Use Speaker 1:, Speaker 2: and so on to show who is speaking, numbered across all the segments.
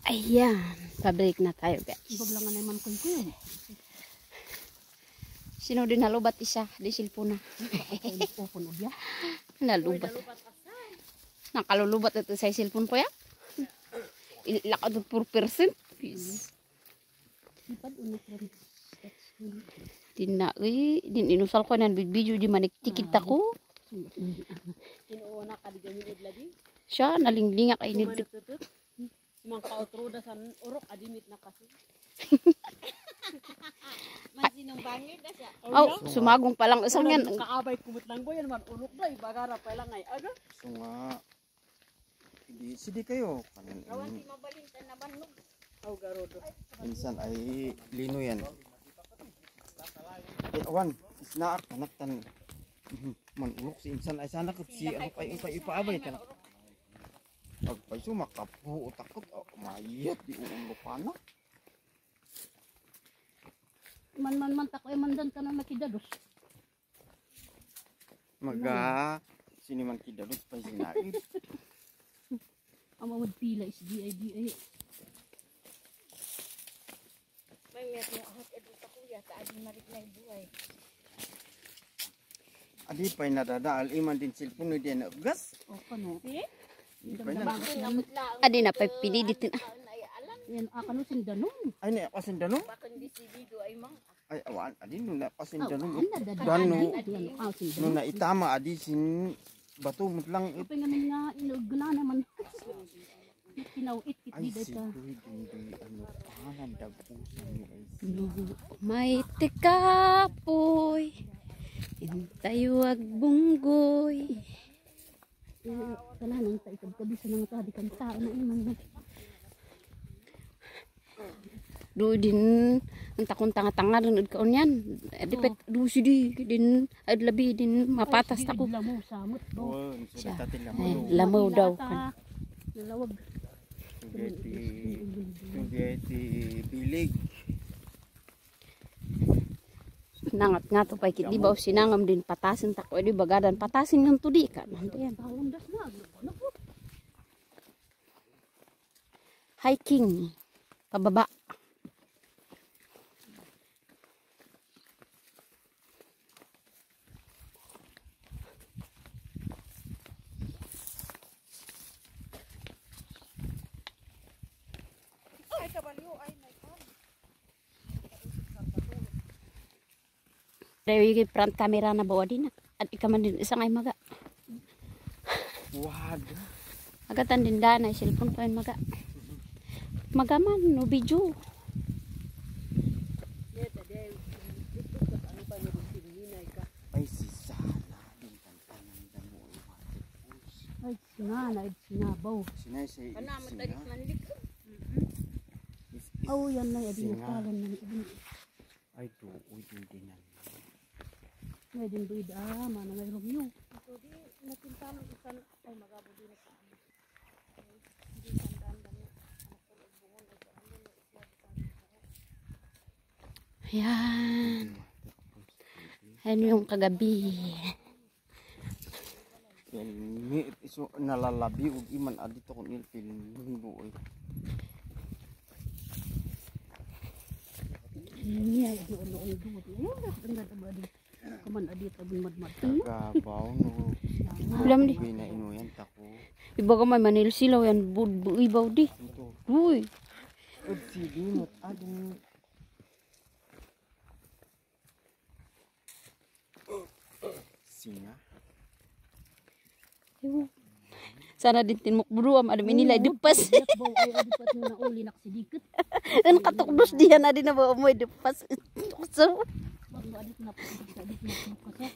Speaker 1: Ayan, pabalik na tayo guys.
Speaker 2: Bablangan naman ko yun.
Speaker 1: Sino din nalubat isa? Di silpo na. Nalubat. Nakalulubat ito sa cellphone ko ya. Ilakad 4%. Din na, din inusal ko nan video di maniktikit ako.
Speaker 2: Inuuna ka di ganyan lagi.
Speaker 1: Siya nalinglinga kay ni
Speaker 2: Mang kautruda san urok adimit na kasi. Mansinong bangir na siya.
Speaker 1: Oh, sumagong pa lang isang yan.
Speaker 2: Kaabay kumot lang boy man urok na ibagara pa lang ay aga.
Speaker 3: So nga hindi sidi kayo.
Speaker 2: Awan di mabalintan na banog. Aw garodo.
Speaker 3: Minsan ay lino yan. Awan, isnaak kanaktan. Man ulok si insan ay sana kat si ano kay ipaabay ka na. Pagpay sumakapu takot mayat di ulo pana.
Speaker 2: Man tako mandan ka na makidados.
Speaker 3: Maga sini man kidados pa sinaid.
Speaker 2: Amawad pila is di. May met mo ahot edto ta kuya sa adin marit na buhay.
Speaker 3: Adi pay nadadaal iman din cellphone di na gas.
Speaker 2: O kano?
Speaker 1: Adi na pa piniditin.
Speaker 2: Yan akano sindanon.
Speaker 3: Ay na pasindanon.
Speaker 2: Bakit di sibido ay mang
Speaker 3: Ay awan adi no na pasindanon.
Speaker 2: dano.
Speaker 3: No na itama adi sin bato mutlang
Speaker 2: Ito nga inugna naman. Kinawit kit
Speaker 3: ay
Speaker 2: di
Speaker 3: si
Speaker 2: ka.
Speaker 3: hindi ano pangalan dagusan ni ay
Speaker 1: May tikapoy. Intayuag bunggoy.
Speaker 2: Kananan ta ikad kabi sa mga tadi kan tao na iman.
Speaker 1: Do din ang takon tanga-tanga rin kaon yan. Dipet do sidi din ad labi din mapatas tako.
Speaker 2: Lamo samot bo.
Speaker 3: oh sudah tatil
Speaker 1: Ay,
Speaker 3: lamo
Speaker 1: lamaw daw kan.
Speaker 2: Nalawag.
Speaker 3: Sugeti bilig
Speaker 1: Nangat nga to pay kit di ba sinangam din patasin tako di bagadan patasin ng tudi ka. Nandiyan.
Speaker 2: Taundas na.
Speaker 1: Hiking pababa.
Speaker 2: Ay kabalyo ay may pan.
Speaker 1: Dari front camera na bawa din at ikaman din isang ay maga.
Speaker 3: wad
Speaker 1: Agatan din dana cellphone pa maga. Magaman no video.
Speaker 3: ay si sana din tantanan damo
Speaker 2: Ay sinana ay sinabaw.
Speaker 3: sinay say
Speaker 2: Panamat dali
Speaker 3: sina
Speaker 2: manlik.
Speaker 3: is
Speaker 2: Oh yan na yadi
Speaker 3: Singa.
Speaker 2: kalan na ibon.
Speaker 3: ay do uy dinan
Speaker 2: May din buid mana may review. So di nakinta ng isan ay magabudi na sa amin. Hindi tandaan dan
Speaker 1: Ayan. Ano yung kagabi.
Speaker 3: yan mi iso nalalabi ug iman adito kun ilpil buoy
Speaker 2: Iya, doon do. Dengar abadi. Kaman adi tabun madmad.
Speaker 3: gabaw no
Speaker 1: Ulam di.
Speaker 3: bina inuyan tako
Speaker 1: Iba ka may manil silaw yan. Ibaw di.
Speaker 3: ito
Speaker 1: Uy.
Speaker 3: ug si dinot adin singa
Speaker 1: Sana din tinmuk buruam. Adam inilay depas.
Speaker 2: Baw ay adi pat na uli nak sidikit.
Speaker 1: Ang katukdos diyan na din na bawa mo depas. So.
Speaker 2: Bago adi na kasi.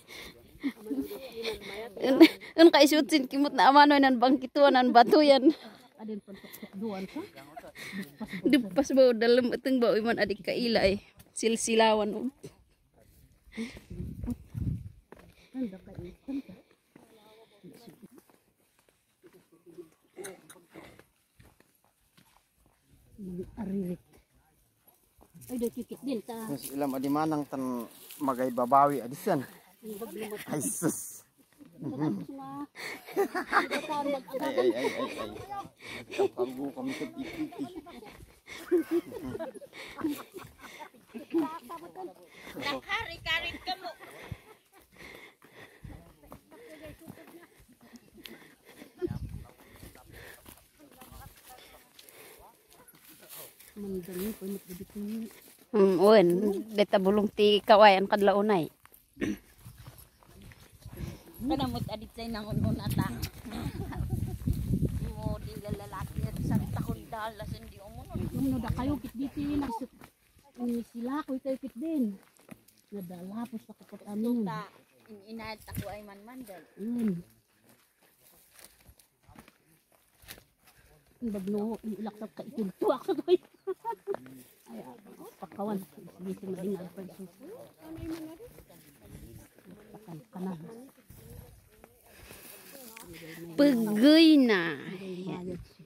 Speaker 1: Ang kaisutin kimot na amano nan bangkituan nan bato yan.
Speaker 2: Adin pan duan sa.
Speaker 1: Depas bawa dalam itong bawa iman adik kailay. Silsilawan.
Speaker 2: Anda kay kanta. Aririt. Ay dikit din ta.
Speaker 3: mas ilam adi manang tan magay babawi adisan ay sus Ay. Kapago kami sa titi.
Speaker 1: Nakari-karit ka mo.
Speaker 2: Mandali ko nit dito.
Speaker 1: Uen, deta bulong ti kawayan kadlaunay.
Speaker 4: Kanamot adit say nangunon ata. Mo di lalaki at sa takon dalas hindi umunod.
Speaker 2: Nung da kayo kit dito nasuk. Ini sila ko kayo kit din. Nadala po sa kapat amin.
Speaker 4: Ta inayat ako ay manmandal.
Speaker 2: Bagno ilaksak ka ikintuak sa koy. Ay, pakawan. Sige si madingal pa suso. Pakan kanan.
Speaker 1: Pegoy na.
Speaker 2: Mayad siya.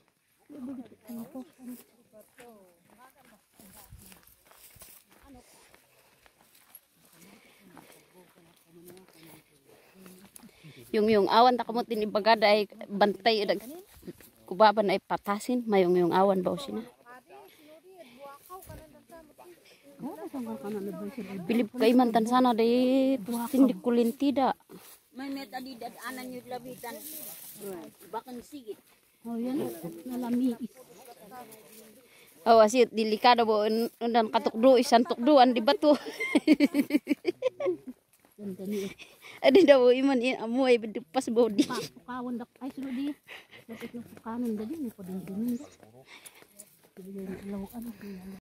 Speaker 1: Yung awan ta kamot din ibagada ay bantay dag kubaban ay patasin mayong awan ba sina. Bilib kay man tan sana day pustin di kulintida.
Speaker 4: May meta di dadanan yung labitan. Bakang sigit.
Speaker 2: Oh yan, nalami.
Speaker 1: Oh asit delikado bo undan katukdo isan tukduan di batu.
Speaker 2: Ganda ni
Speaker 1: Adi daw iman amoy pas body.
Speaker 2: Pukawan dak ay sulo di. Dapat na pukanan dali ni pading dinin. Sige, lawan ano.